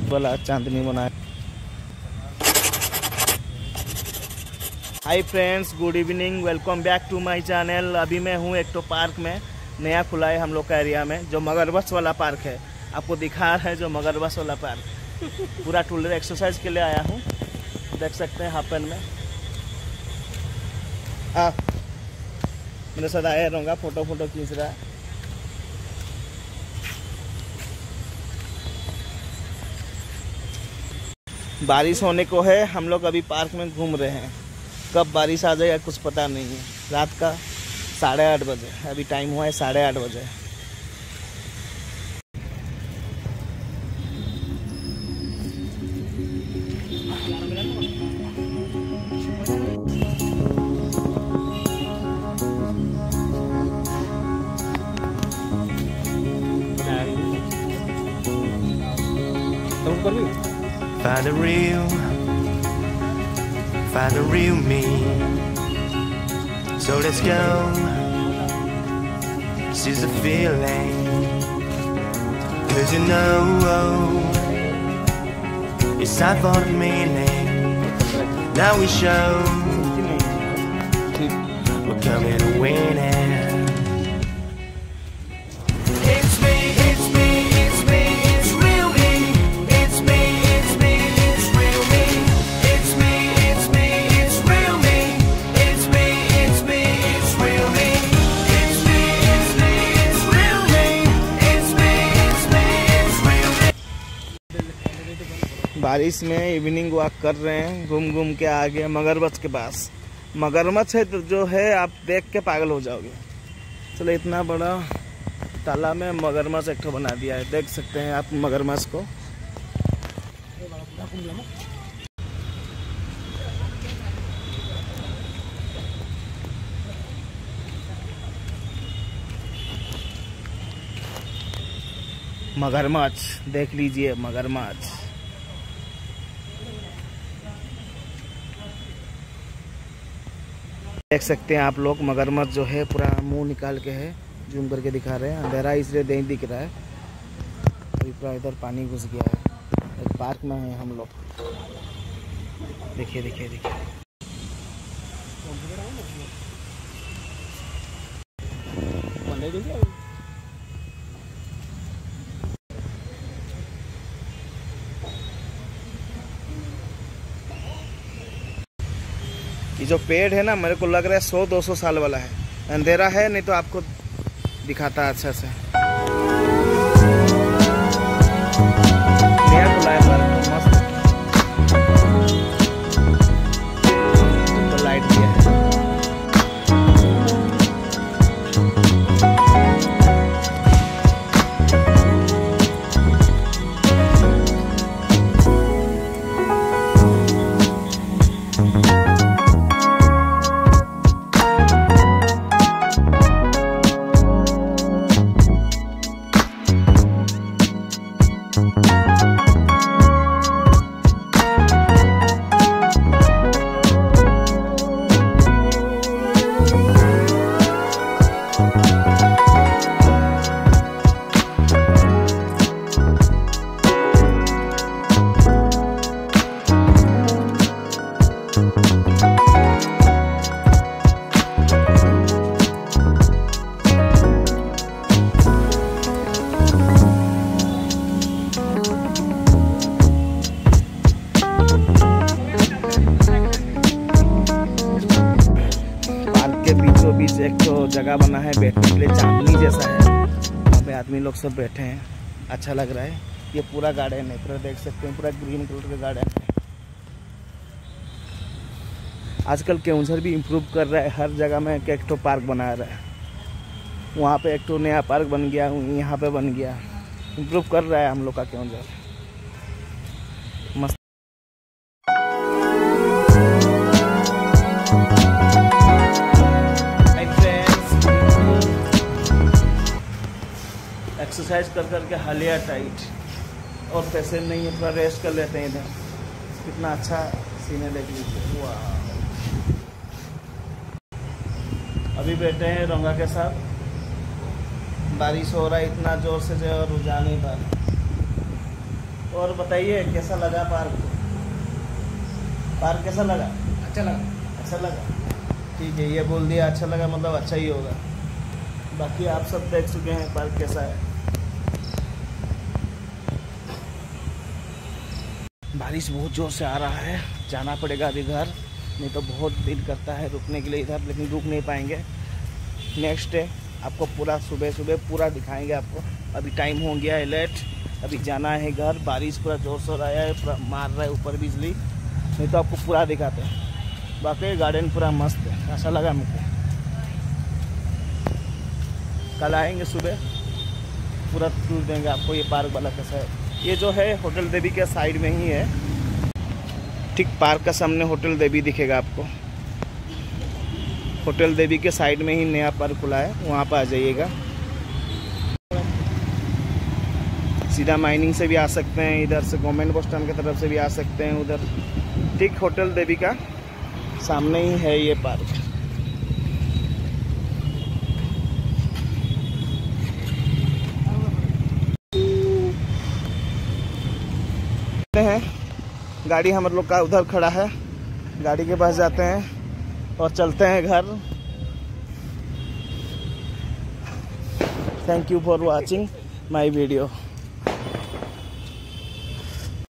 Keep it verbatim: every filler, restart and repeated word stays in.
वाला चांदनी बनाया। Hi friends, good evening, welcome back to my channel. अभी मैं हूँ एक तो पार्क में, नया खुला है हम लोग का एरिया में, जो मगरमच्छ वाला पार्क है। आपको दिखा रहा है जो मगरमच्छ वाला पार्क। पूरा टूलर एक्सरसाइज के लिए आया हूँ, देख सकते हैं हाफ पैंट में। आ, मेरे साथ आया रहूँगा, फोटो फोटो खींच रहा है। बारिश होने को है, हम लोग अभी पार्क में घूम रहे हैं। कब बारिश आ जाएगा कुछ पता नहीं है। रात का साढ़े आठ बजे, अभी टाइम हुआ है साढ़े आठ बजे। Find the real, find the real me. So let's go, seize the feeling. Cause you know, it's time for the meaning. Now we show, we're coming to win it. बारिश में इवनिंग वॉक कर रहे हैं, घूम घूम के आ गए मगरमच्छ के पास। मगरमच्छ है तो जो है आप देख के पागल हो जाओगे। चलो, इतना बड़ा तालाब में मगरमच्छ एक ठो बना दिया है, देख सकते हैं आप मगरमच्छ को। मगरमच्छ देख लीजिए, मगरमच्छ। देख सकते हैं आप लोग, मगरमच्छ जो है पूरा मुंह निकाल के है, जूम करके दिखा रहे हैं। अंधेरा इसलिए नहीं दिख रहा है, अभी पूरा इधर पानी घुस गया है। एक पार्क में है हम लोग, देखिए देखिए देखिए। ये जो पेड़ है ना, मेरे को लग रहा है सौ दो सौ साल वाला है। अंधेरा है, नहीं तो आपको दिखाता है अच्छा से। नया खुला है पार्क, मस्त तो लाइट दिया है। बीच एक तो जगह बना है बैठने के लिए, चांदनी जैसा है, वहाँ पे आदमी लोग सब बैठे हैं, अच्छा लग रहा है। ये पूरा गार्डन है, पूरा देख सकते हैं, पूरा ग्रीन कलर का गार्डन है। आजकल केओंझर भी इम्प्रूव कर रहा है, हर जगह में एक तो पार्क बना रहा है। वहाँ पे एक तो नया पार्क बन गया, यहाँ पे बन गया, इम्प्रूव कर रहा है हम लोग का केओंझर, मस्त। एक्सरसाइज कर करके हालिया टाइट और पैसे नहीं है, थोड़ा रेस्ट कर लेते हैं इधर। कितना अच्छा सीन है, देख लीजिए। वाह, अभी बैठे हैं रोंगा के साथ, बारिश हो रहा है इतना जोर से जो रुझा नहीं पा रहा। और बताइए कैसा लगा पार्क? पार्क कैसा लगा? अच्छा लगा। अच्छा लगा, ठीक है। ये बोल दिया अच्छा लगा मतलब अच्छा ही होगा। बाकी आप सब देख चुके हैं पार्क कैसा है। बारिश बहुत ज़ोर से आ रहा है, जाना पड़ेगा अभी घर, नहीं तो बहुत दिल करता है रुकने के लिए इधर, लेकिन रुक नहीं पाएंगे। नेक्स्ट डे आपको पूरा सुबह सुबह पूरा दिखाएंगे आपको। अभी टाइम हो गया है लेट, अभी जाना है घर। बारिश पूरा जोर से आया है, पूरा मार रहा है ऊपर बिजली, नहीं तो आपको पूरा दिखाते हैं। बाकी गार्डन पूरा मस्त है, अच्छा लगा मुझको। कल आएंगे सुबह, पूरा टूर देंगे आपको ये पार्क वाला कैसा है। ये जो है होटल देवी के साइड में ही है, ठीक पार्क का सामने होटल देवी दिखेगा आपको। होटल देवी के साइड में ही नया पार्क खुला है, वहाँ पर आ जाइएगा। सीधा माइनिंग से भी आ सकते हैं, इधर से गवर्नमेंट बस स्टैंड की तरफ से भी आ सकते हैं उधर। ठीक होटल देवी का सामने ही है ये पार्क। हैं गाड़ी हम लोग का उधर खड़ा है, गाड़ी के पास जाते हैं और चलते हैं घर। Thank you for watching my video.